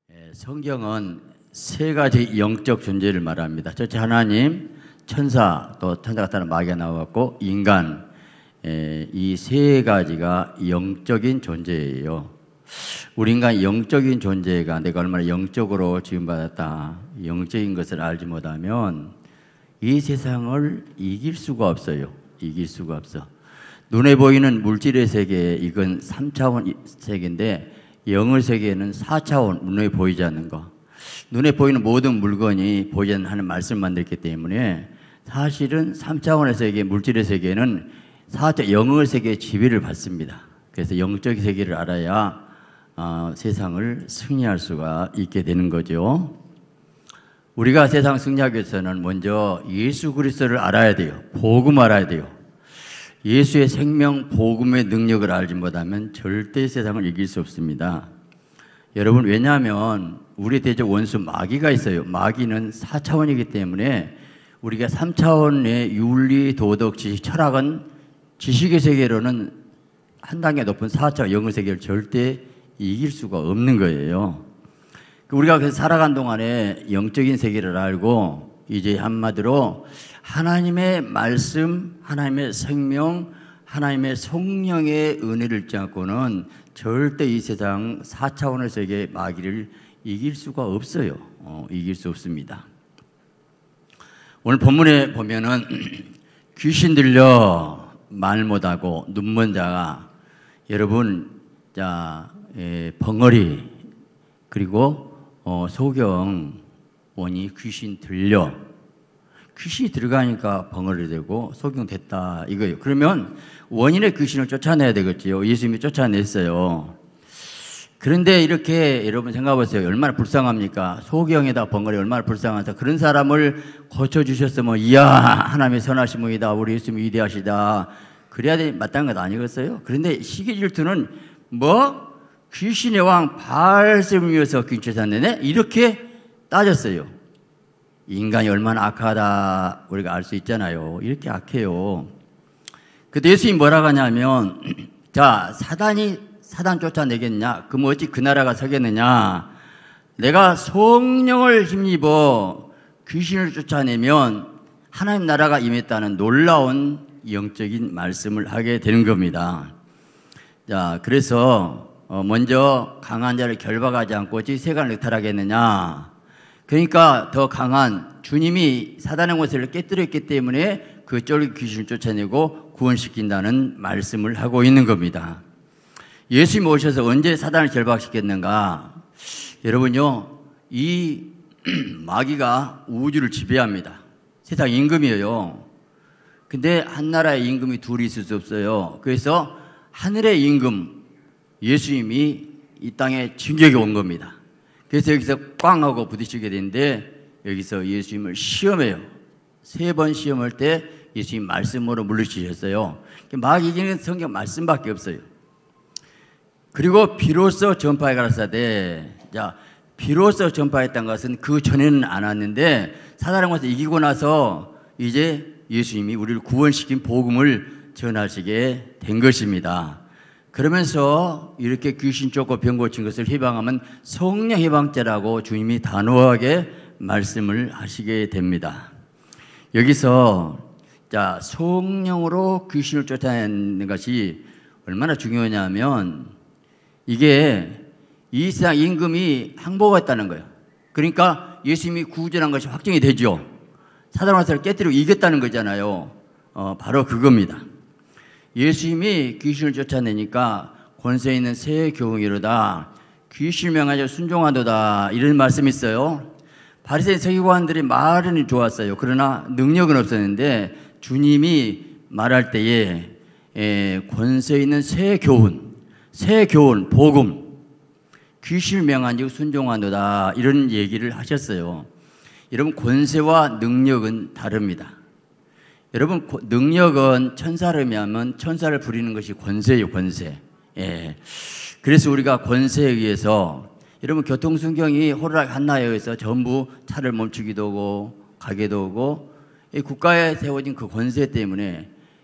성경은 세 가지 영적 존재를 말합니다. 첫째 하나님, 천사, 또 천사 같다는 마귀가 나왔고 인간, 이 세 가지가 영적인 존재예요. 우리 인간 영적인 존재가 내가 얼마나 영적으로 지음받았다, 영적인 것을 알지 못하면 이 세상을 이길 수가 없어요. 이길 수가 없어. 눈에 보이는 물질의 세계, 이건 3차원 세계인데 영의 세계는 4차원, 눈에 보이지 않는 거. 눈에 보이는 모든 물건이 보이지 않는 말씀을 만들기 때문에 사실은 3차원의 세계, 물질의 세계는 4차 영의 세계의 지배를 받습니다. 그래서 영적 세계를 알아야 세상을 승리할 수가 있게 되는 거죠. 우리가 세상 승리하기 위해서는 먼저 예수 그리스도를 알아야 돼요. 복음 알아야 돼요. 예수의 생명 복음의 능력을 알지 못하면 절대 세상을 이길 수 없습니다. 여러분, 왜냐하면 우리 대적 원수 마귀가 있어요. 마귀는 4차원이기 때문에 우리가 3차원의 윤리, 도덕, 지식, 철학은 지식의 세계로는 한 단계 높은 4차원 영의 세계를 절대 이길 수가 없는 거예요. 우리가 그래서 살아간 동안에 영적인 세계를 알고 이제 한마디로 하나님의 말씀, 하나님의 생명, 하나님의 성령의 은혜를 잊지 않고는 절대 이 세상 4차원의 세계의 마귀를 이길 수가 없어요. 이길 수 없습니다. 오늘 본문에 보면은 귀신 들려 말 못하고 눈 먼 자가, 여러분, 벙어리 그리고 소경원이 귀신 들려, 귀신이 들어가니까 벙어리 되고 소경 됐다 이거예요. 그러면 원인의 귀신을 쫓아내야 되겠지요. 예수님이 쫓아냈어요. 그런데 이렇게 여러분 생각해보세요. 얼마나 불쌍합니까? 소경에다 벙어리 얼마나 불쌍하다. 그런 사람을 고쳐주셨으면 이야 하나님의 선하신 분이다, 우리 예수님이 위대하시다, 그래야 마땅한 것 아니겠어요? 그런데 시기 질투는 뭐 귀신의 왕 바알세불을 위해서 귀신 쫓아내네? 이렇게 따졌어요. 인간이 얼마나 악하다 우리가 알 수 있잖아요. 이렇게 악해요. 그때 예수님이 뭐라고 하냐면, 자, 사단 쫓아내겠냐? 그럼 어찌 그 나라가 서겠느냐? 내가 성령을 힘입어 귀신을 쫓아내면 하나님 나라가 임했다는 놀라운 영적인 말씀을 하게 되는 겁니다. 자, 그래서 먼저 강한 자를 결박하지 않고 어찌 세간을 늑탈하겠느냐? 그러니까 더 강한 주님이 사단의 권세를 깨뜨렸기 때문에 그 쫄깃 귀신을 쫓아내고 구원시킨다는 말씀을 하고 있는 겁니다. 예수님이 오셔서 언제 사단을 결박시켰는가? 여러분요, 이 마귀가 우주를 지배합니다. 세상 임금이에요. 근데 한 나라의 임금이 둘이 있을 수 없어요. 그래서 하늘의 임금 예수님이 이 땅에 진격해 온 겁니다. 그래서 여기서 꽝 하고 부딪히게 되는데 여기서 예수님을 시험해요. 3번 시험할 때 예수님 말씀으로 물리치셨어요. 마귀에게는 성경 말씀밖에 없어요. 그리고 비로소 전파에 가라사대, 자, 비로소 전파했던 것은 그 전에는 안 왔는데 사단의 것을 이기고 나서 이제 예수님이 우리를 구원시킨 복음을 전하시게 된 것입니다. 그러면서 이렇게 귀신 쫓고 병 고친 것을 해방하면 성령 해방죄라고 주님이 단호하게 말씀을 하시게 됩니다. 여기서 자, 성령으로 귀신을 쫓아내는 것이 얼마나 중요하냐면 이게 이 세상 임금이 항복했다는 거예요. 그러니까 예수님이 구원한 것이 확정이 되죠. 사단의 권세를 깨뜨리고 이겼다는 거잖아요. 바로 그겁니다. 예수님이 귀신을 쫓아내니까 권세 있는 새 교훈이로다 귀신을 명하여 순종하도다 이런 말씀이 있어요. 바리새인 서기관들이 말은 좋았어요. 그러나 능력은 없었는데 주님이 말할 때에 권세 있는 새 교훈, 복음, 귀신을 명하여 순종하도다 이런 얘기를 하셨어요. 여러분, 권세와 능력은 다릅니다. 여러분, 능력은 천사를 하면 천사를 부리는 것이 권세예요, 권세. 예. 그래서 우리가 권세에 의해서, 여러분, 교통순경이 호루라기 한나에 의해서 전부 차를 멈추기도 하고 가게도 하고, 국가에 세워진 그 권세 때문에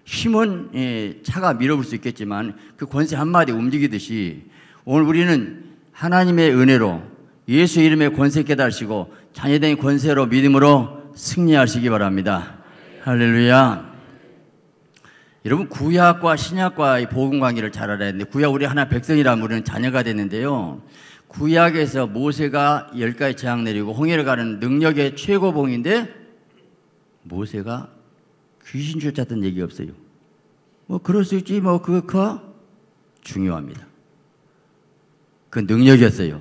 힘은 차가 밀어볼 수 있겠지만 그 권세 한마디 움직이듯이 오늘 우리는 하나님의 은혜로 예수 이름의 권세 깨달으시고 자녀된 권세로 믿음으로 승리하시기 바랍니다. 할렐루야. 여러분, 구약과 신약과의 복음 관계를 잘 알아야 되는데, 구약 우리 하나 백성이라면 우리는 자녀가 됐는데요, 구약에서 모세가 10가지 재앙 내리고 홍해를 가는 능력의 최고봉인데 모세가 귀신 쫓았던 얘기 없어요. 뭐 그럴 수 있지, 뭐 그거 중요합니다. 그 능력이었어요.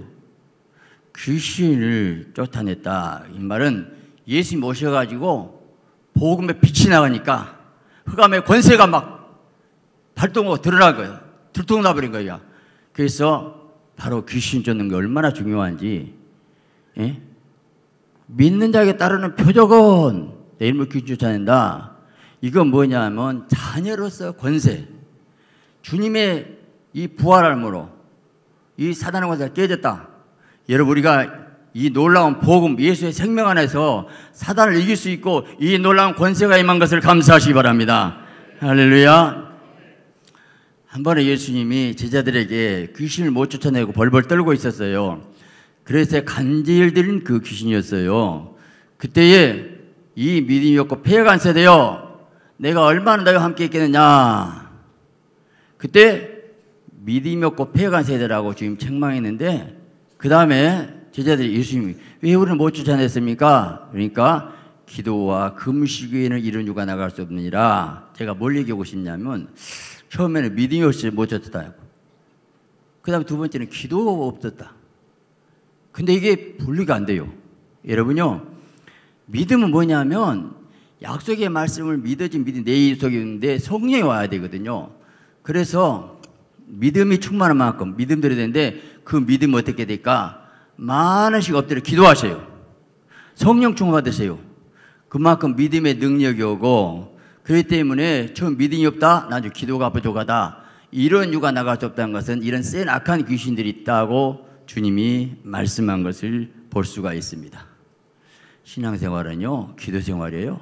귀신을 쫓아냈다. 이 말은 예수님 오셔가지고 복음에 빛이 나가니까 흑암의 권세가 막 발동하고 드러난 거예요. 들통나버린 거예요. 그래서 바로 귀신 쫓는 게 얼마나 중요한지, 예? 믿는 자에게 따르는 표적은 내 이름으로 귀신 쫓아낸다. 이건 뭐냐면 자녀로서 권세, 주님의 이 부활함으로 이 사단의 권세가 깨졌다. 여러분, 우리가 이 놀라운 복음, 예수의 생명 안에서 사단을 이길 수 있고 이 놀라운 권세가 임한 것을 감사하시기 바랍니다. 할렐루야. 한 번에 예수님이 제자들에게 귀신을 못 쫓아내고 벌벌 떨고 있었어요. 그래서 간질들인 그 귀신이었어요. 그때에 이 믿음이 없고 폐역한 세대여, 내가 얼마나 너희와 함께 있겠느냐. 그때 믿음이 없고 폐역한 세대라고 주님 책망했는데, 그 다음에 제자들이 예수님이 왜 우리를 못 쫓아냈습니까? 그러니까 기도와 금식 외에는 이런 유가 나갈 수 없느니라. 제가 뭘 얘기하고 싶냐면, 처음에는 믿음이 없이 못 쫓았다. 그 다음에 두 번째는 기도가 없었다. 근데 이게 분리가 안 돼요. 여러분요, 믿음은 뭐냐면 약속의 말씀을 믿어진 믿음이 내 속에 있는데 성령이 와야 되거든요. 그래서 믿음이 충만한 만큼 믿음 드려야 되는데, 그 믿음은 어떻게 될까? 많은씩 엎드려 기도하세요. 성령 충만 받으세요. 그만큼 믿음의 능력이 오고, 그렇기 때문에 처음 믿음이 없다, 나중에 기도가 부족하다, 이런 유가 나갈 수 없다는 것은 이런 센 악한 귀신들이 있다고 주님이 말씀한 것을 볼 수가 있습니다. 신앙생활은요, 기도생활이에요.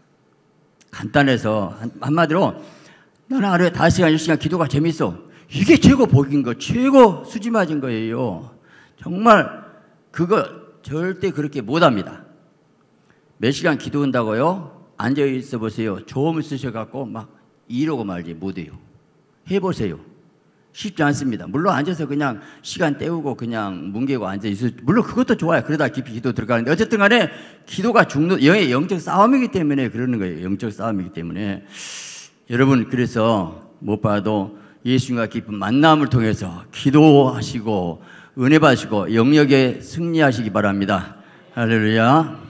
간단해서 한마디로 나는 하루에 5시간 10시간 기도가 재밌어, 이게 최고 복인 거, 최고 수지 맞은 거예요. 정말 그거 절대 그렇게 못합니다. 몇 시간 기도한다고요? 앉아있어 보세요. 조음 쓰셔갖고 막 이러고 말지 못해요. 해보세요. 쉽지 않습니다. 물론 앉아서 그냥 시간 때우고 그냥 뭉개고 앉아있어, 물론 그것도 좋아요. 그러다 깊이 기도 들어가는데, 어쨌든 간에 기도가 영적 싸움이기 때문에 그러는 거예요. 영적 싸움이기 때문에. 여러분, 그래서 못 봐도 예수님과 깊은 만남을 통해서 기도하시고 은혜 받으시고 영역에 승리하시기 바랍니다. 할렐루야.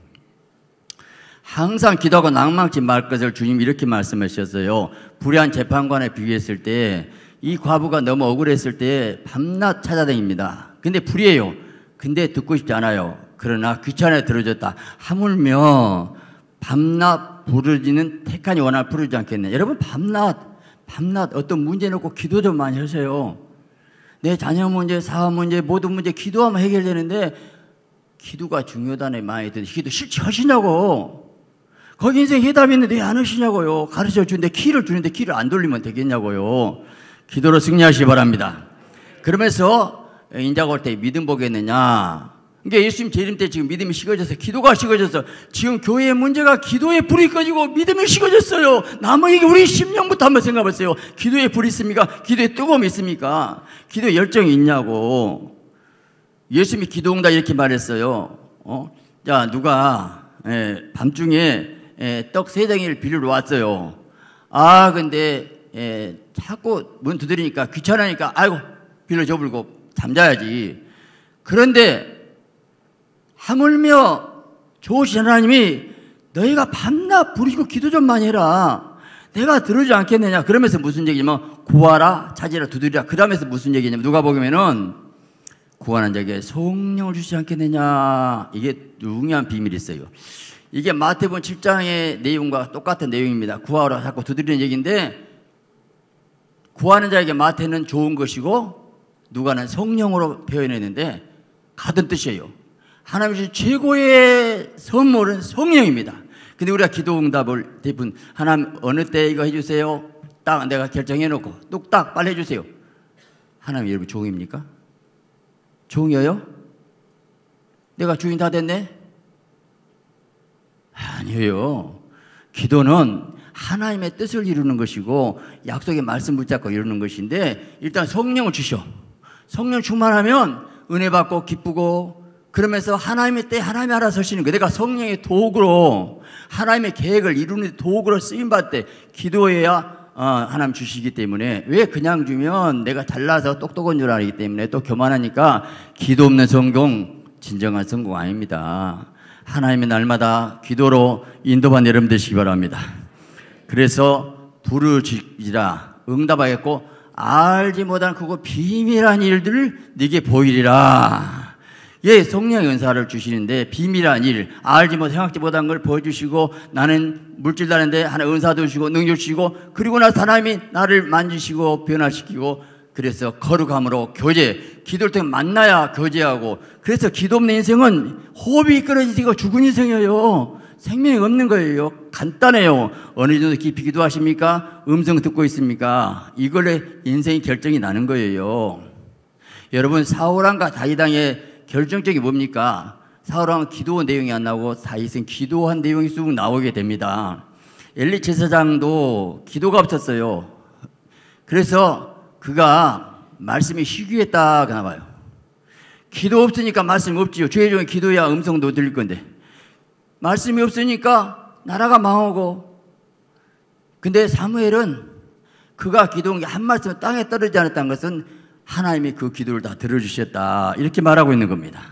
항상 기도하고 낭망치 말 것을 주님이 이렇게 말씀하셨어요. 불의한 재판관에 비교했을 때 이 과부가 너무 억울했을 때 밤낮 찾아다닙니다. 근데 불의해요. 근데 듣고 싶지 않아요. 그러나 귀찮아 들어줬다. 하물며 밤낮 부르지는 택하니 원하나 부르지 않겠네. 여러분, 밤낮 어떤 문제 놓고 기도 좀 많이 하세요. 내 자녀 문제, 사업 문제, 모든 문제 기도하면 해결되는데, 기도가 중요하다는 많이 들으시, 기도 실제 하시냐고. 거기 인생 해답이 있는데 왜 안 하시냐고요. 가르쳐 주는데, 키를 주는데 키를 안 돌리면 되겠냐고요. 기도로 승리하시기 바랍니다. 그러면서 인자가 올 때 믿음 보겠느냐. 그러니까 예수님 재림 때 지금 믿음이 식어져서, 기도가 식어져서 지금 교회의 문제가 기도의 불이 꺼지고 믿음이 식어졌어요. 남에게 우리 10년부터 한번 생각해보세요. 기도에 불이 있습니까? 기도에 뜨거움이 있습니까? 기도에 열정이 있냐고. 예수님이 기도응답 이렇게 말했어요. 자, 누가 밤중에 떡 3덩이를 빌리러 왔어요. 근데 자꾸 문 두드리니까 귀찮으니까 아이고 빌려줘 불고 잠자야지. 그런데 하물며 좋으신 하나님이 너희가 밤낮 부르시고 기도 좀 많이 해라, 내가 들어주지 않겠느냐. 그러면서 무슨 얘기냐면 구하라, 찾으라, 두드리라. 그 다음에서 무슨 얘기냐면 누가복음에는 구하는 자에게 성령을 주시지 않겠느냐. 이게 중요한 비밀이 있어요. 이게 마태복음 7장의 내용과 똑같은 내용입니다. 구하라 자꾸 두드리는 얘기인데, 구하는 자에게 마태는 좋은 것이고 누가는 성령으로 표현했는데 같은 뜻이에요. 하나님 주신 최고의 선물은 성령입니다. 근데 우리가 기도 응답을 대부분 하나님 어느 때 이거 해주세요, 딱 내가 결정해놓고 뚝딱 빨리 해주세요. 하나님 여러분 종입니까? 종이에요? 내가 주인 다 됐네? 아니에요. 기도는 하나님의 뜻을 이루는 것이고 약속의 말씀 붙잡고 이루는 것인데, 일단 성령을 주셔. 성령 충만하면 은혜 받고 기쁘고, 그러면서 하나님의 때 하나님이 알아서 하시는 거예요. 내가 성령의 도구로 하나님의 계획을 이루는 도구로 쓰임받을 때 기도해야 하나님 주시기 때문에, 왜 그냥 주면 내가 잘나서 똑똑한 줄 알기 때문에 또 교만하니까 기도 없는 성공, 진정한 성공 아닙니다. 하나님의 날마다 기도로 인도받는 여러분 되시기 바랍니다. 그래서 부르짖으라 응답하겠고 알지 못한 그거 비밀한 일들을 네게 보이리라. 예, 성령의 은사를 주시는데 비밀한 일, 알지 못 생각지 못한 걸 보여주시고, 나는 물질 다는데 하나 은사도 주시고 능력 주시고, 그리고 나서 하나님이 나를 만지시고 변화시키고, 그래서 거룩함으로 교제, 기도를 통해 만나야 교제하고, 그래서 기도 없는 인생은 호흡이 끊어지고 죽은 인생이에요. 생명이 없는 거예요. 간단해요. 어느 정도 깊이 기도하십니까? 음성 듣고 있습니까? 이걸로 인생이 결정이 나는 거예요. 여러분, 사울왕과 다윗왕의 결정적이 뭡니까? 사울왕은 기도 내용이 안 나오고 다윗은 기도한 내용이 쑥 나오게 됩니다. 엘리 제사장도 기도가 없었어요. 그래서 그가 말씀이 희귀했다 그나 봐요. 기도 없으니까 말씀이 없지요. 주의 종의 기도야 음성도 들릴 건데, 말씀이 없으니까 나라가 망하고. 근데 사무엘은 그가 기도한 게 한 말씀 땅에 떨어지지 않았다는 것은 하나님이 그 기도를 다 들어주셨다, 이렇게 말하고 있는 겁니다.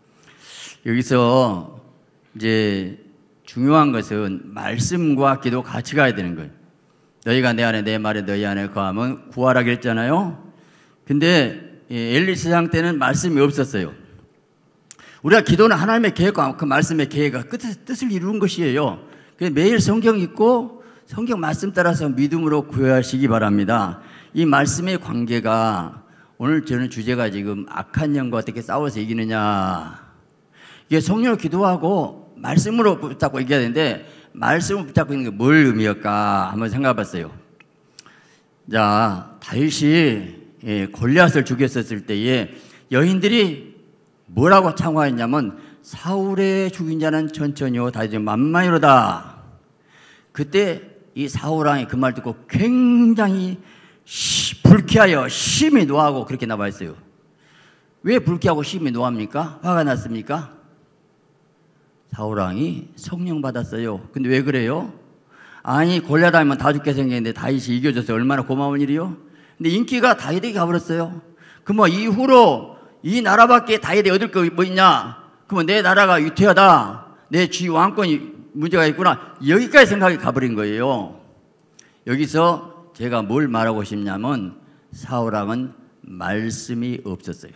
여기서 이제 중요한 것은 말씀과 기도 같이 가야 되는 거예요. 너희가 내 안에 내 말에 너희 안에 거하면 구하라 그랬잖아요. 근데 엘리 제사장 때는 말씀이 없었어요. 우리가 기도는 하나님의 계획과 그 말씀의 계획과 뜻을 이루는 것이에요. 매일 성경 읽고 성경 말씀 따라서 믿음으로 구하시기 바랍니다. 이 말씀의 관계가, 오늘 저는 주제가 지금 악한 영과 어떻게 싸워서 이기느냐. 이게 성령으로 기도하고 말씀으로 붙잡고 이겨야 되는데, 말씀을 붙잡고 있는 게 뭘 의미할까 한번 생각해 봤어요. 자, 다윗이 골리앗을 죽였었을 때에 여인들이 뭐라고 창화했냐면, 사울의 죽인 자는 천천히요 다윗은 만만히로다. 그때 이 사울왕이 그 말 듣고 굉장히 불쾌하여 심히 노하고 그렇게 나와 있어요. 왜 불쾌하고 심히 노합니까? 화가 났습니까? 사울왕이 성령 받았어요. 근데 왜 그래요? 아니, 골리앗 하면 다 죽게 생겼는데 다윗이 이겨줘서 얼마나 고마운 일이요? 근데 인기가 다윗에게 가버렸어요. 그럼 이후로 이 나라밖에 다윗이 얻을 거 뭐 있냐? 그러면 내 나라가 위태하다, 내 쥐 왕권이 문제가 있구나, 여기까지 생각이 가버린 거예요. 여기서 제가 뭘 말하고 싶냐면, 사울왕은 말씀이 없었어요.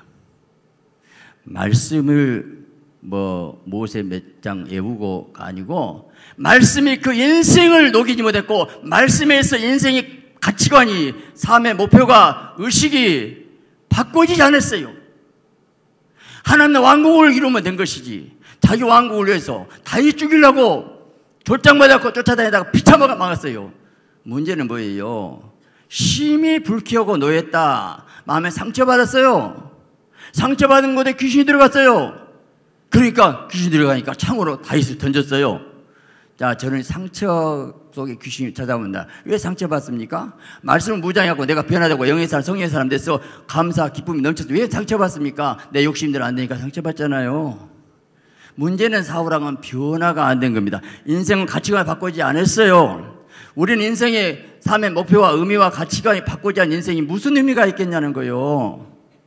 말씀을 모세 몇 장 외우고가 아니고, 말씀이 그 인생을 녹이지 못했고, 말씀에서 인생의 가치관이, 삶의 목표가, 의식이 바꿔지지 않았어요. 하나님의 왕국을 이루면 된 것이지, 자기 왕국을 위해서 다윗 죽이려고 졸장받았고 쫓아다니다가 피차먹어 막았어요. 문제는 뭐예요? 심히 불쾌하고 노했다. 마음에 상처받았어요. 상처받은 곳에 귀신이 들어갔어요. 그러니까 귀신이 들어가니까 창으로 다윗을 던졌어요. 자, 저는 상처 속에 귀신이 찾아온다. 왜 상처받습니까? 말씀을 무장하고 내가 변화되고 영의 사람, 성령의 사람 돼서 감사, 기쁨이 넘쳐서 왜 상처받습니까? 내 욕심대로 안 되니까 상처받잖아요. 문제는 사울왕은 변화가 안 된 겁니다. 인생은 가치관을 바꾸지 않았어요. 우리는 인생의 삶의 목표와 의미와 가치관이 바꾸지 않은 인생이 무슨 의미가 있겠냐는 거예요.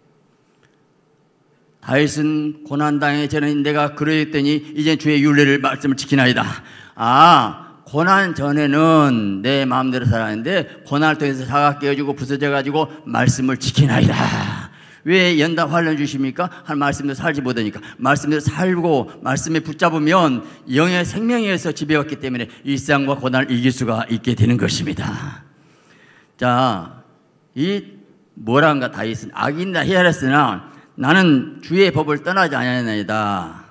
다윗은 고난당해 저는 내가 그러했더니 이제 주의 율례를 말씀을 지키나이다. 고난 전에는 내 마음대로 살았는데 고난을 통해서 사가 깨어지고 부서져가지고 말씀을 지키나이다. 왜 연단 환란 주십니까? 한 말씀대로 살지 못하니까. 말씀대로 살고 말씀에 붙잡으면 영의 생명에서 지배받기 때문에 일상과 고난을 이길 수가 있게 되는 것입니다. 자, 이 뭐란가 다윗은 악인다 헤아렸으나 나는 주의 법을 떠나지 아니하나이다.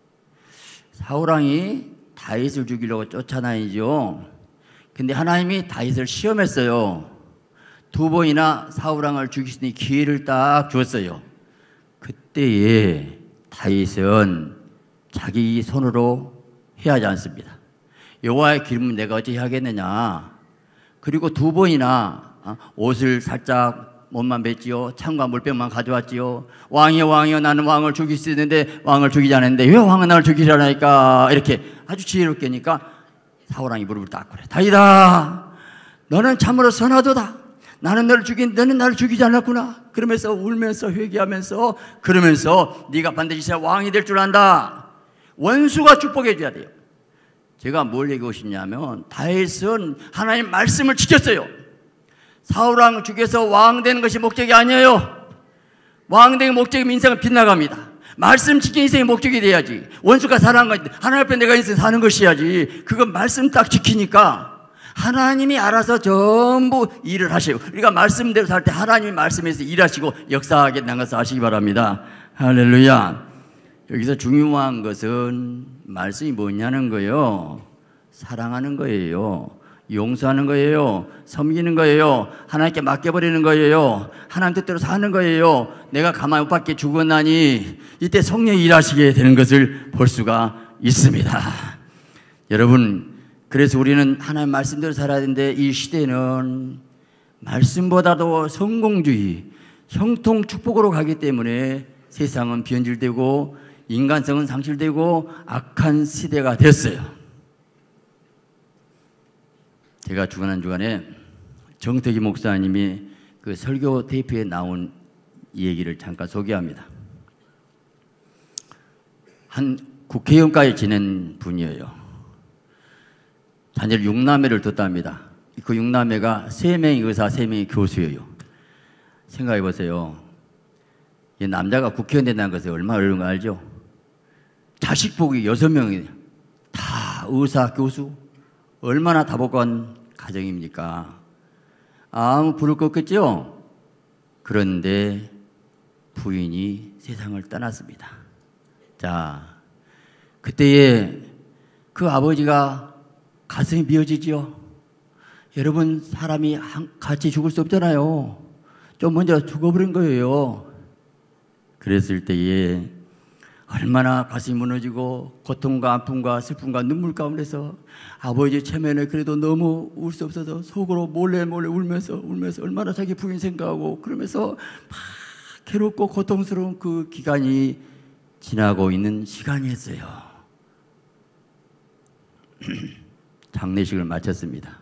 사울왕이 다윗을 죽이려고 쫓아다니죠. 근데 하나님이 다윗을 시험했어요. 2번이나 사울왕을 죽일 수 있는 기회를 딱 주었어요. 그때에 다윗은 자기 손으로 해야 하지 않습니다. 여호와의 기름은 내가 어찌 하겠느냐. 그리고 2번이나 옷을 살짝 몸만 뱉지요. 창과 물병만 가져왔지요. 왕이여 왕이여 나는 왕을 죽일 수 있는데 왕을 죽이지 않았는데 왜 왕은 나를 죽이려니까. 이렇게 아주 지혜롭게 하니까 사울왕이 무릎을 딱 꿇어요. 다이다 너는 참으로 선하도다. 나는 너는 나를 죽이지 않았구나. 그러면서 울면서 회개하면서 그러면서 네가 반드시 왕이 될 줄 안다. 원수가 축복해 줘야 돼요. 제가 뭘 얘기하고 싶냐면 다윗은 하나님 말씀을 지켰어요. 사울왕 죽여서 왕 되는 것이 목적이 아니에요. 왕 되는 목적이면 인생은 빗나갑니다. 말씀 지킨 인생이 목적이 돼야지. 원수가 사랑한 건 하나님 앞에 내가 인생 사는 것이야지. 그건 말씀 딱 지키니까 하나님이 알아서 전부 일을 하시고, 우리가 말씀대로 살 때 하나님이 말씀에서 일하시고 역사하겠다는 것을 아시기 바랍니다. 할렐루야. 여기서 중요한 것은 말씀이 뭐냐는 거예요. 사랑하는 거예요. 용서하는 거예요. 섬기는 거예요. 하나님께 맡겨버리는 거예요. 하나님 뜻대로 사는 거예요. 내가 가만히 못 받게 죽었나니 이때 성령이 일하시게 되는 것을 볼 수가 있습니다. 여러분, 그래서 우리는 하나님 말씀대로 살아야 되는데 이 시대는 말씀보다도 성공주의, 형통 축복으로 가기 때문에 세상은 변질되고 인간성은 상실되고 악한 시대가 됐어요. 제가 주간에 정태기 목사님이 그 설교 테이프에 나온 얘기를 잠깐 소개합니다. 한 국회의원까지 지낸 분이에요. 자녀를 6남매를 뒀답니다. 그 6남매가 3명이 의사, 3명이 교수예요. 생각해 보세요. 이 남자가 국회의원 된다는 것이 얼마나 어려운 거 알죠? 자식 복이 6명이 다 의사, 교수. 얼마나 다복한 가정입니까? 아무 불을 껐겠죠? 그런데 부인이 세상을 떠났습니다. 자, 그때에 그 아버지가 가슴이 미어지죠? 여러분, 사람이 같이 죽을 수 없잖아요. 좀 먼저 죽어버린 거예요. 그랬을 때에 얼마나 가슴이 무너지고 고통과 아픔과 슬픔과 눈물 가운데서 아버지 체면에 그래도 너무 울 수 없어서 속으로 몰래 울면서 얼마나 자기 부인 생각하고 그러면서 막 괴롭고 고통스러운 그 기간이 지나고 있는 시간이었어요. 장례식을 마쳤습니다.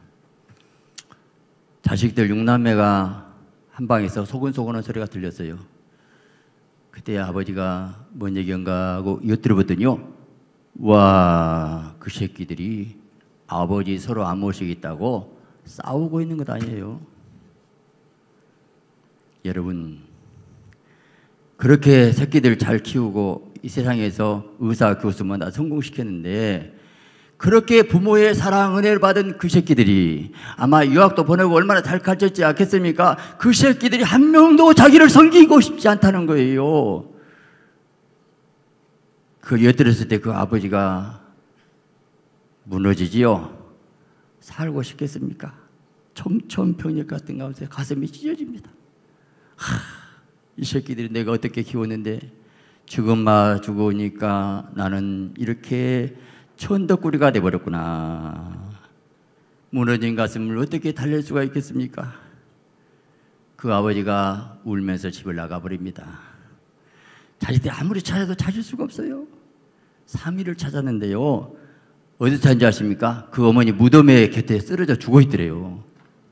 자식들 6남매가 한 방에서 소근소근한 소리가 들렸어요. 그때 아버지가 뭔 얘기인가 하고 엿들어봤더니요. 와, 그 새끼들이 아버지 서로 안 모시겠다고 싸우고 있는 것 아니에요. 여러분, 그렇게 새끼들 잘 키우고 이 세상에서 의사, 교수만 다 성공시켰는데 그렇게 부모의 사랑, 은혜를 받은 그 새끼들이 아마 유학도 보내고 얼마나 잘 가르쳤지 않겠습니까? 그 새끼들이 한 명도 자기를 섬기고 싶지 않다는 거예요. 그 엿들었을 때 그 아버지가 무너지지요. 살고 싶겠습니까? 촘촘평역 같은 가운데 가슴이 찢어집니다. 이 새끼들이 내가 어떻게 키웠는데 죽음마 죽으니까 나는 이렇게 천덕꾸리가 돼버렸구나. 무너진 가슴을 어떻게 달랠 수가 있겠습니까? 그 아버지가 울면서 집을 나가버립니다. 자식들 아무리 찾아도 찾을 수가 없어요. 3일을 찾았는데요. 어디서 찾는지 아십니까? 그 어머니 무덤에 곁에 쓰러져 죽어있더래요.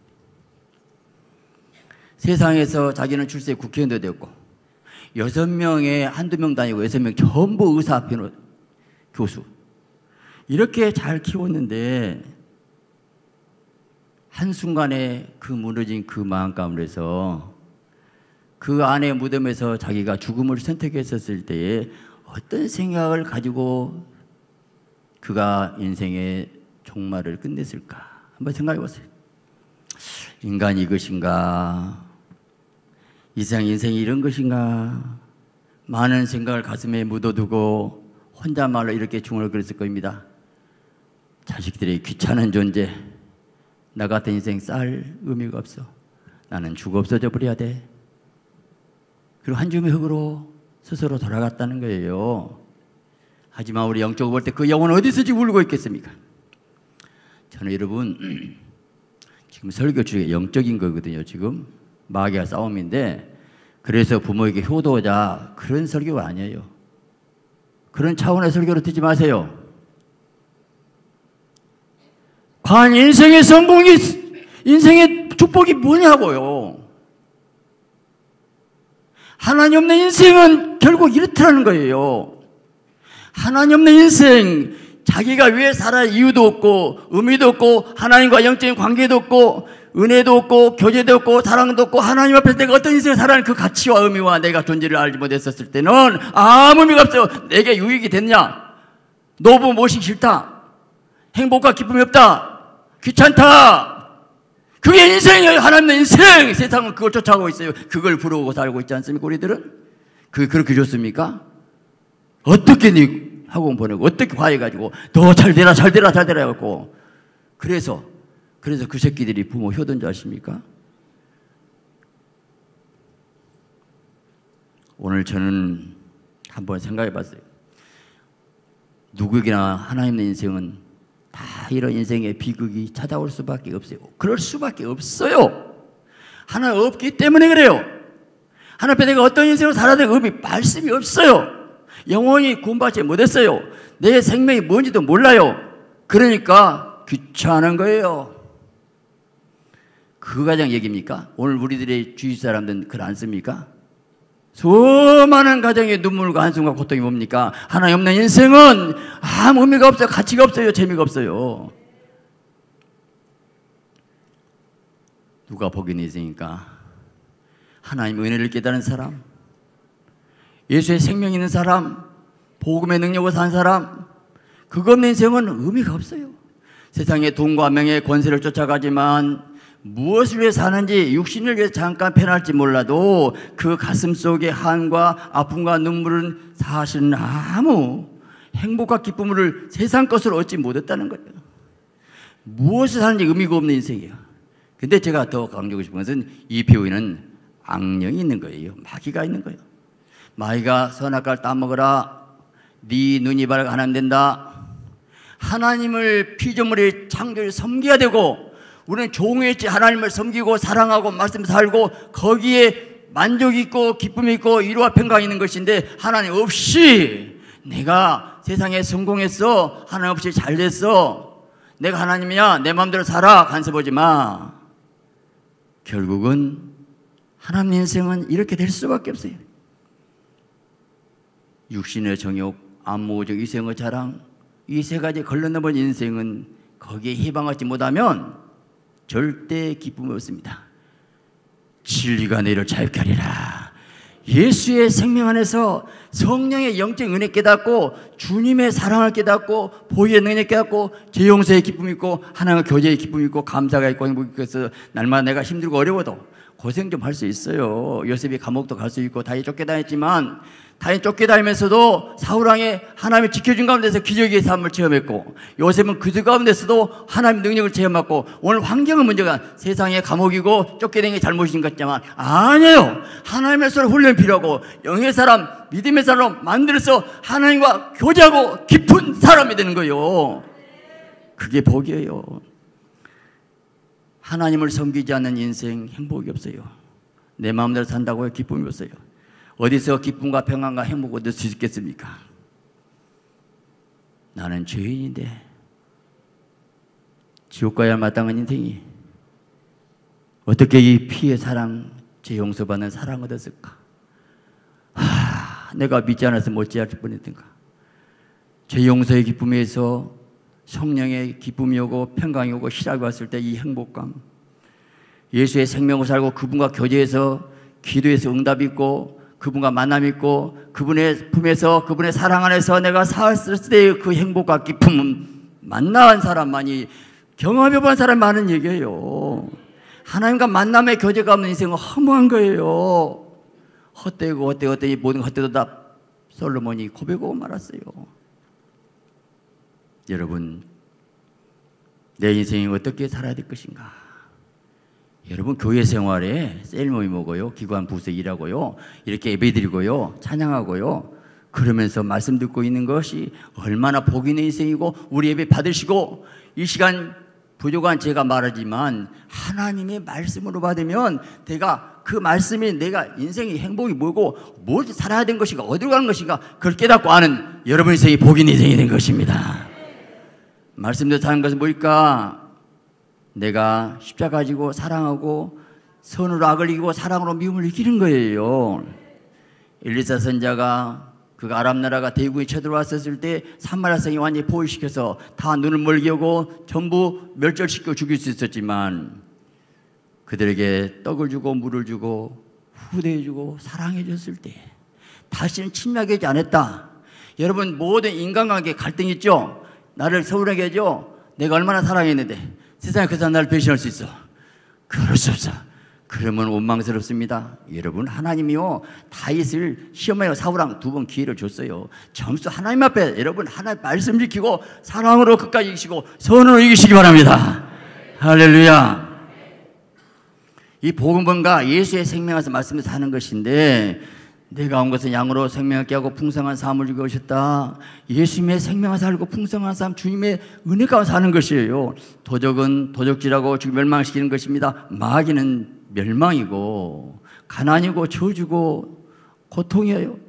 세상에서 자기는 출세 국회의원도 되었고 6명에 한두 명도 아니고 6명 전부 의사, 변호, 교수 이렇게 잘 키웠는데 한순간에 그 무너진 그 마음 가운데서 그 아내의 무덤에서 자기가 죽음을 선택했었을 때에 어떤 생각을 가지고 그가 인생의 종말을 끝냈을까? 한번 생각해 보세요. 인간이 이것인가? 이 세상 인생이 이런 것인가? 많은 생각을 가슴에 묻어두고 혼자말로 이렇게 중얼거렸을 겁니다. 자식들이 귀찮은 존재, 나 같은 인생 쌀 의미가 없어. 나는 죽어 없어져 버려야 돼. 그리고 한 줌의 흙으로 스스로 돌아갔다는 거예요. 하지만 우리 영적으로 볼 때 그 영혼은 어디서 지금 울고 있겠습니까? 저는 여러분 지금 설교 중에 영적인 거거든요. 지금 마귀와 싸움인데, 그래서 부모에게 효도하자 그런 설교가 아니에요. 그런 차원의 설교를 듣지 마세요. 과연 인생의 성공이, 인생의 축복이 뭐냐고요. 하나님 없는 인생은 결국 이렇다는 거예요. 하나님 없는 인생, 자기가 왜 살아야 이유도 없고 의미도 없고 하나님과 영적인 관계도 없고 은혜도 없고 교제도 없고 사랑도 없고 하나님 앞에서 내가 어떤 인생을 살아야 그 가치와 의미와 내가 존재를 알지 못했었을 때는 아무 의미가 없어요. 내게 유익이 됐냐? 노부 모시기 싫다. 행복과 기쁨이 없다. 귀찮다. 그게 인생이에요. 하나님의 인생. 세상은 그걸 쫓아가고 있어요. 그걸 부르고 살고 있지 않습니까? 우리들은? 그게 그렇게 좋습니까? 어떻게 네 학원 보내고 어떻게 과해가지고 더 잘되라 잘되라 잘되라 해갖고 그래서 그 새끼들이 부모 효도인 줄 아십니까? 오늘 저는 한번 생각해 봤어요. 누구에게나 하나님의 인생은 다 이런 인생의 비극이 찾아올 수밖에 없어요. 그럴 수밖에 없어요. 하나님 없기 때문에 그래요. 하나님 앞에 내가 어떤 인생을 살아야 될 의미, 말씀이 없어요. 영원히 구원받지 못했어요. 내 생명이 뭔지도 몰라요. 그러니까 귀찮은 거예요. 그 가정 얘기입니까? 오늘 우리들의 주위 사람들은 글 안 씁니까? 수많은 가정의 눈물과 한숨과 고통이 뭡니까? 하나님 없는 인생은 아무 의미가 없어요. 가치가 없어요. 재미가 없어요. 누가 복인 인생입니까? 하나님의 은혜를 깨달은 사람, 예수의 생명이 있는 사람, 복음의 능력으로 산 사람, 그거 없는 인생은 의미가 없어요. 세상의 돈과 명예, 권세를 쫓아가지만 무엇을 위해 사는지, 육신을 위해 잠깐 편할지 몰라도 그 가슴 속의 한과 아픔과 눈물은 사실은 아무 행복과 기쁨을 세상 것으로 얻지 못했다는 거예요. 무엇을 사는지 의미가 없는 인생이에요. 근데 제가 더 강조하고 싶은 것은 이 배우에는 악령이 있는 거예요. 마귀가 있는 거예요. 마귀가 선악과를 따먹으라. 네 눈이 밝아 하나님 된다. 하나님을 피조물의 창조를 섬겨야 되고, 우리는 종했지 하나님을 섬기고 사랑하고 말씀 살고 거기에 만족이 있고 기쁨이 있고 위로와 평강이 있는 것인데, 하나님 없이 내가 세상에 성공했어, 하나님 없이 잘됐어, 내가 하나님이야, 내 마음대로 살아, 간섭하지 마. 결국은 하나님 인생은 이렇게 될 수밖에 없어요. 육신의 정욕, 안목적 이생의 자랑, 이 세 가지 걸러넘은 인생은 거기에 희망하지 못하면 절대 기쁨이 없습니다. 진리가 너희를 자유케 하리라. 예수의 생명 안에서 성령의 영적 은혜 깨닫고 주님의 사랑을 깨닫고 보혈의 능력 깨닫고 죄 용서의 기쁨이 있고 하나님과 교제의 기쁨이 있고 감사가 있고 행복이 있고 해서 날마다 내가 힘들고 어려워도 고생 좀 할 수 있어요. 요셉이 감옥도 갈 수 있고 다윗이 쫓겨다녔지만 다윗 쫓겨다니면서도 사울왕의 하나님이 지켜준 가운데서 기적의 삶을 체험했고, 요셉은 그 가운데서도 하나님의 능력을 체험했고, 오늘 환경은 문제가 세상의 감옥이고 쫓겨다니는 게 잘못인 것 같지만 아니에요. 하나님의 손에 훈련이 필요하고 영의 사람, 믿음의 사람 만들어서 하나님과 교제하고 깊은 사람이 되는 거예요. 그게 복이에요. 하나님을 섬기지 않는 인생 행복이 없어요. 내 마음대로 산다고 해서 기쁨이 없어요. 어디서 기쁨과 평안과 행복을 얻을 수 있겠습니까? 나는 죄인인데 지옥 가야 마땅한 인생이 어떻게 이 피의 사랑, 죄 용서받는 사랑을 얻었을까? 내가 믿지 않아서 못지할 뻔했던가. 죄 용서의 기쁨에서 성령의 기쁨이 오고 평강이 오고 희락이 왔을 때 이 행복감, 예수의 생명을 살고 그분과 교제해서 기도해서 응답이 있고 그분과 만남이 있고 그분의 품에서 그분의 사랑 안에서 내가 살았을 때의 그 행복과 기쁨은 만난 사람만이 경험해본 사람이 많은 얘기예요. 하나님과 만남의 교제가 없는 인생은 허무한 거예요. 헛되고 헛되고 모든 헛되도다 솔로몬이 고백하고 말았어요. 여러분, 내 인생이 어떻게 살아야 될 것인가? 여러분, 교회 생활에 셀 모임 오고요, 기관 부서 일하고요, 이렇게 예배드리고요, 찬양하고요, 그러면서 말씀 듣고 있는 것이 얼마나 복 있는 인생이고 우리 예배 받으시고 이 시간 부족한 제가 말하지만 하나님의 말씀으로 받으면 내가 그 말씀이 내가 인생의 행복이 뭐고 뭘 살아야 되는 것인가 어디로 가는 것인가 그걸 깨닫고 아는 여러분 인생이 복 있는 인생이 된 것입니다. 말씀대로 사는 것은 뭘까? 내가 십자가 지고 사랑하고 선으로 악을 이기고 사랑으로 미움을 이기는 거예요. 엘리사 선자가 그 아람 나라가 대군이 쳐들어왔었을 때 사마리아 성이 완전히 포위시켜서 다 눈을 멀게 하고 전부 멸절시켜 죽일 수 있었지만 그들에게 떡을 주고 물을 주고 후대해 주고 사랑해 줬을 때 다시는 침략하지 않았다. 여러분 모든 인간관계 갈등 있죠? 나를 서운하게 하죠? 내가 얼마나 사랑했는데 세상에 그 사람 나를 배신할 수 있어? 그럴 수 없어. 그러면 원망스럽습니다. 여러분 하나님이요 다윗을 시험하여 사울왕 2번 기회를 줬어요. 점수 하나님 앞에 여러분 하나님 말씀 지키고 사랑으로 끝까지 이기시고 선으로 이기시기 바랍니다. 할렐루야. 이 복음본가 예수의 생명에서 말씀에서 하는 것인데 내가 온 것은 양으로 생명을 깨하고 풍성한 삶을 주기 오셨다. 예수님의 생명을 살고 풍성한 삶 주님의 은혜 가운데 사는 것이에요. 도적은 도적질하고 죽이 멸망시키는 것입니다. 마귀는 멸망이고 가난이고 저주고 고통이에요.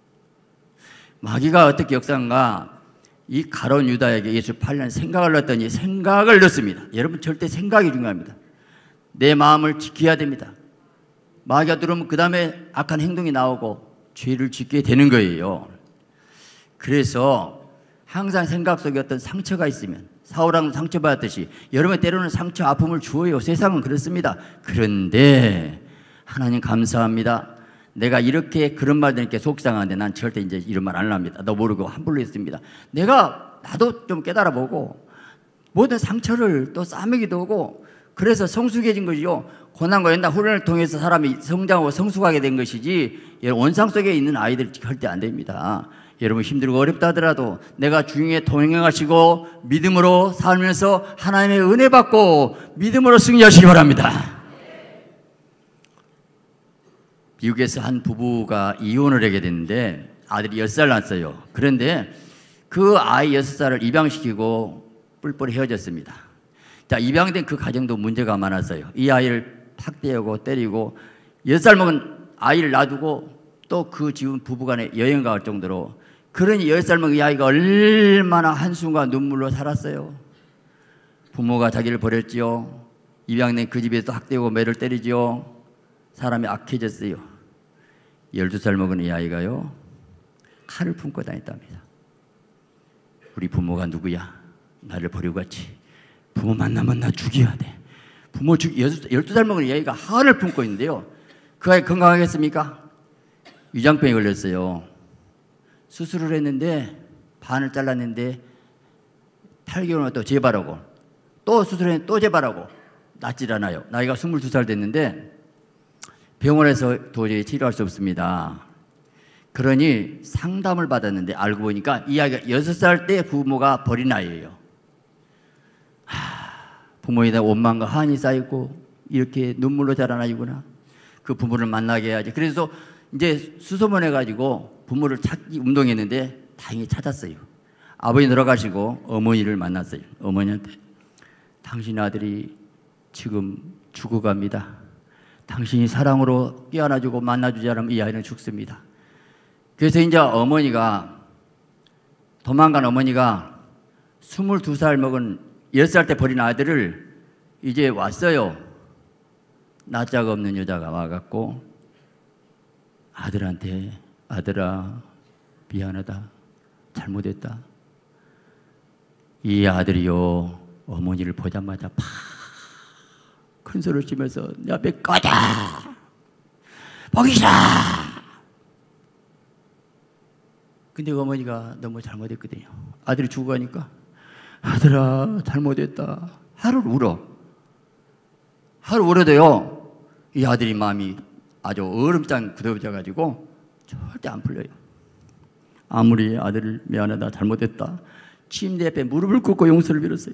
마귀가 어떻게 역사한가? 이 가룟 유다에게 예수 8년 생각을 넣었더니 생각을 넣습니다. 여러분 절대 생각이 중요합니다. 내 마음을 지켜야 됩니다. 마귀가 들어오면 그 다음에 악한 행동이 나오고 죄를 짓게 되는 거예요. 그래서 항상 생각 속에 어떤 상처가 있으면 사울왕 상처받았듯이 여러분 때로는 상처 아픔을 주어요. 세상은 그렇습니다. 그런데 하나님 감사합니다. 내가 이렇게 그런 말 들으니까 속상한데 난 절대 이제 이런 말 안 합니다. 너 모르고 함부로 했습니다. 나도 좀 깨달아보고 모든 상처를 또 싸매기도 하고 그래서 성숙해진 것이요. 고난과 연단 훈련을 통해서 사람이 성장하고 성숙하게 된 것이지 원상 속에 있는 아이들 절대 안 됩니다. 여러분 힘들고 어렵다 하더라도 내가 주님의 동행하시고 믿음으로 살면서 하나님의 은혜 받고 믿음으로 승리하시기 바랍니다. 미국에서 한 부부가 이혼을 하게 됐는데 아들이 10살 났어요. 그런데 그 아이 6살을 입양시키고 뿔뿔이 헤어졌습니다. 자, 입양된 그 가정도 문제가 많았어요. 이 아이를 학대하고 때리고 10살 먹은 아이를 놔두고 또 그 지금 부부간에 여행 갈 정도로 그러니 10살 먹은 이 아이가 얼마나 한숨과 눈물로 살았어요. 부모가 자기를 버렸지요. 입양된 그 집에서 학대하고 매를 때리지요. 사람이 악해졌어요. 12살 먹은 이 아이가요 칼을 품고 다녔답니다. 우리 부모가 누구야? 나를 버리고 갔지. 부모 만나면 나 죽여야 돼. 부모 12살 먹은 이 아이가 칼을 품고 있는데요. 그 아이 건강하겠습니까? 위장병에 걸렸어요. 수술을 했는데 반을 잘랐는데 8개월 또 재발하고 또 수술했는데 또 재발하고 낫질 않아요. 나이가 22살 됐는데 병원에서 도저히 치료할 수 없습니다. 그러니 상담을 받았는데 알고 보니까 이 아이가 6살 때 부모가 버린 아이예요. 부모에 대한 원망과 한이 쌓이고 이렇게 눈물로 자란 아이구나. 그 부모를 만나게 해야지. 그래서 이제 수소문 해가지고 부모를 찾기 운동했는데 다행히 찾았어요. 아버지 돌아가시고 어머니를 만났어요. 어머니한테 당신 아들이 지금 죽어갑니다. 당신이 사랑으로 깨어나주고 만나주지 않으면 이 아이는 죽습니다. 그래서 이제 도망간 어머니가 22살 먹은 10살 때 버린 아들을 이제 왔어요. 낯짝 없는 여자가 와갖고 아들한테 아들아 미안하다. 잘못했다. 이 아들이요 어머니를 보자마자 팍 큰 소리를 치면서 내 앞에 꺼져! 보기 싫어! 근데 어머니가 너무 잘못했거든요. 아들이 죽어가니까 아들아 잘못했다. 하루를 울어. 하루 울어도요 이 아들이 마음이 아주 얼음장 굳어져가지고 절대 안 풀려요. 아무리 아들을 미안하다 잘못했다 침대 옆에 무릎을 꿇고 용서를 빌었어요.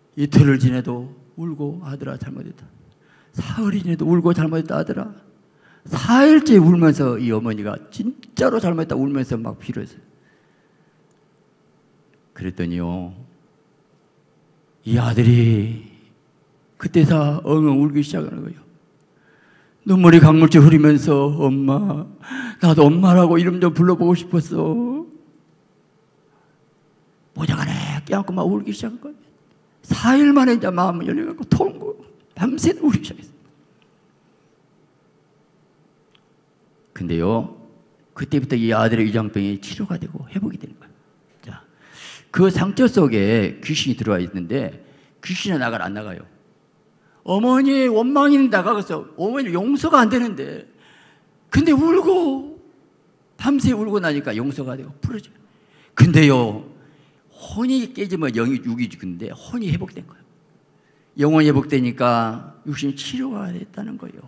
이틀을 지내도 울고 아들아 잘못했다. 사흘이 지내도 울고 잘못했다 아들아. 4일째 울면서 이 어머니가 진짜로 잘못했다 울면서 막 빌었어요. 그랬더니요, 이 아들이 그때서 엉엉 울기 시작하는 거예요. 눈물이 강물처럼 흐르면서 엄마, 나도 엄마라고 이름 좀 불러보고 싶었어. 모자간에 깨닫고 막 울기 시작한 거예요. 4일 만에 이제 마음을 열려갖고 통고 밤새 울기 시작했어요. 근데요, 그때부터 이 아들의 위장병이 치료가 되고 회복이 되는 거예요. 자, 그 상처 속에 귀신이 들어와 있는데 귀신이 나가라 안 나가요. 어머니의 원망이 나가서 어머니 용서가 안 되는데, 근데 울고 밤새 울고 나니까 용서가 되고 풀어져요. 근데요, 혼이 깨지면 영이 육이 죽는데 혼이 회복된 거예요. 영혼이 회복되니까 육신이 치료가 됐다는 거예요.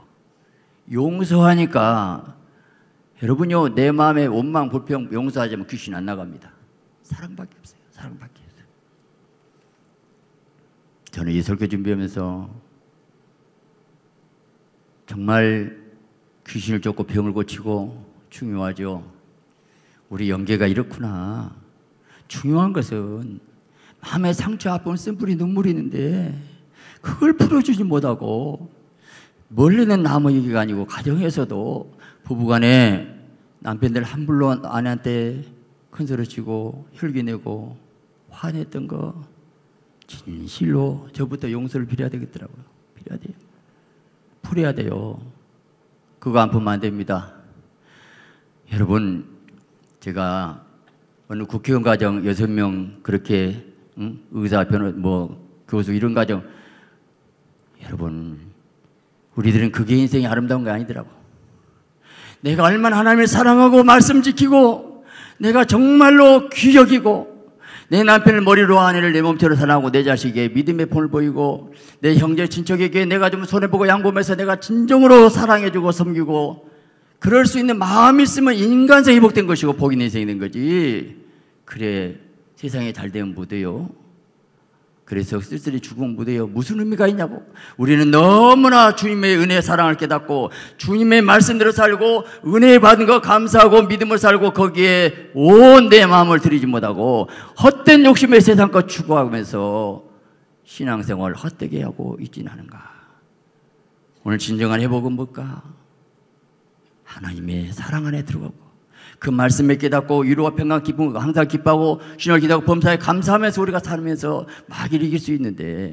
용서하니까 여러분요, 내 마음에 원망 불평 용서하자면 귀신 안 나갑니다. 사랑밖에 없어요. 사랑밖에 없어요. 저는 이 설교 준비하면서 정말 귀신을 쫓고 병을 고치고 중요하죠. 우리 영계가 이렇구나. 중요한 것은 마음의 상처 아픔 쓴뿌리 눈물이 있는데 그걸 풀어주지 못하고, 멀리는 남의 얘기가 아니고 가정에서도 부부간에 남편들 함부로 아내한테 큰소리치고 혈기내고 화냈던 거 진실로 저부터 용서를 빌어야 되겠더라고요. 빌어야 돼요. 풀어야 돼요. 그거 안 풀면 안 됩니다. 여러분, 제가 어느 국회의원 가정 6명 그렇게 의사, 교수 이런 가정, 여러분, 우리들은 그게 인생이 아름다운 게 아니더라고. 내가 얼마나 하나님을 사랑하고 말씀 지키고 내가 정말로 귀여기고 내 남편을 머리로 아내를 내 몸처럼 사랑하고 내 자식에게 믿음의 본을 보이고 내 형제 친척에게 내가 좀 손해보고 양보하면서 내가 진정으로 사랑해주고 섬기고 그럴 수 있는 마음이 있으면 인간성이 회복된 것이고 복이 내 인생이 된 거지. 그래 세상에 잘 되면 못해요. 그래서 쓸쓸히 죽으면 못해요. 무슨 의미가 있냐고. 우리는 너무나 주님의 은혜의 사랑을 깨닫고 주님의 말씀대로 살고 은혜 받은 거 감사하고 믿음을 살고 거기에 온 내 마음을 들이지 못하고 헛된 욕심의 세상 것 추구하면서 신앙생활을 헛되게 하고 있지는 않은가. 오늘 진정한 회복은 뭘까? 하나님의 사랑 안에 들어가고 그 말씀에 깨닫고 위로와 평강 기쁨 항상 기뻐하고 신을 기도하고 범사에 감사하면서 우리가 살면서 마귀를 이길 수 있는데,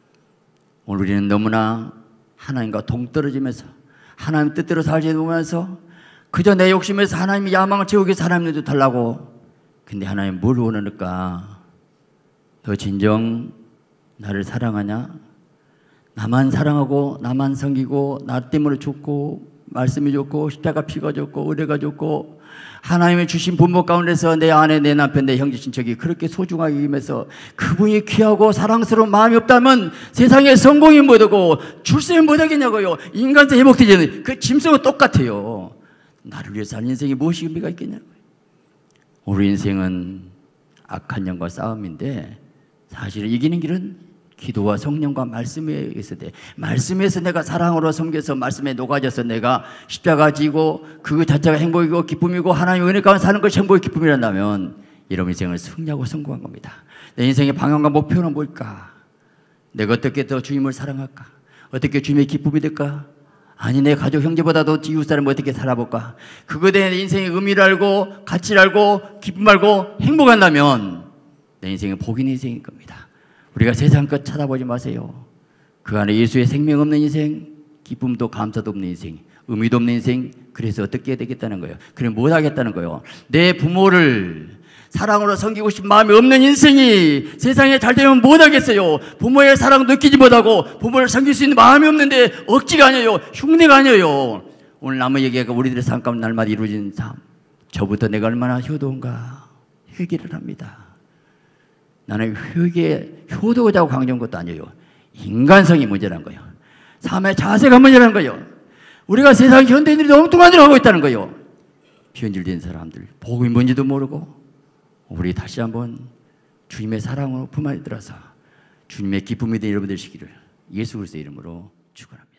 오늘 우리는 너무나 하나님과 동떨어지면서 하나님 뜻대로 살지 못하면서 그저 내 욕심에서 하나님의 야망을 채우기 위해서 하나님도 달라고. 근데 하나님 뭘 원하니까? 너 진정 나를 사랑하냐? 나만 사랑하고 나만 섬기고 나 때문에 죽고 말씀이 좋고 십자가 피가 좋고 의뢰가 좋고 하나님의 주신 부모 가운데서 내 아내, 내 남편, 내 형제 친척이 그렇게 소중하게 여기면서 그분이 귀하고 사랑스러운 마음이 없다면 세상에 성공이 못하고 출세는 못하겠냐고요. 인간성 회복되지 않는 그 짐승은 똑같아요. 나를 위해서 사는 인생이 무엇이 의미가 있겠냐고요. 우리 인생은 악한 영과 싸움인데 사실은 이기는 길은 기도와 성령과 말씀에 있어야 돼. 말씀에서 내가 사랑으로 섬겨서 말씀에 녹아져서 내가 십자가 지고 그 자체가 행복이고 기쁨이고 하나님의 은혜 가운데 사는 것이 행복의 기쁨이란다면 여러분 인생을 승리하고 성공한 겁니다. 내 인생의 방향과 목표는 뭘까? 내가 어떻게 더 주님을 사랑할까? 어떻게 주님의 기쁨이 될까? 아니 내 가족 형제보다도 이웃사람을 어떻게 살아볼까? 그거에 대한 인생의 의미를 알고 가치를 알고 기쁨 알고 행복한다면 내 인생은 복인 인생인 겁니다. 우리가 세상 것 찾아보지 마세요. 그 안에 예수의 생명 없는 인생, 기쁨도 감사도 없는 인생, 의미도 없는 인생. 그래서 어떻게 해야 되겠다는 거예요. 그래 못하겠다는 거예요. 내 부모를 사랑으로 섬기고 싶은 마음이 없는 인생이 세상에 잘 되면 못하겠어요. 부모의 사랑도 느끼지 못하고 부모를 섬길 수 있는 마음이 없는데 억지가 아니에요. 흉내가 아니에요. 오늘 남의 얘기가 우리들의 삶 가운데 날마다 이루어지는 삶. 저부터 내가 얼마나 효도인가 회개를 합니다. 나는 효도자고 강조한 것도 아니에요. 인간성이 문제라는 거예요. 삶의 자세가 문제라는 거예요. 우리가 세상 현대인들이 엉뚱한 일을 하고 있다는 거예요. 변질된 사람들, 복음이 뭔지도 모르고 우리 다시 한번 주님의 사랑으로 품 안에 들어서 주님의 기쁨이 된 여러분 되시기를 예수 그리스도의 이름으로 축원합니다.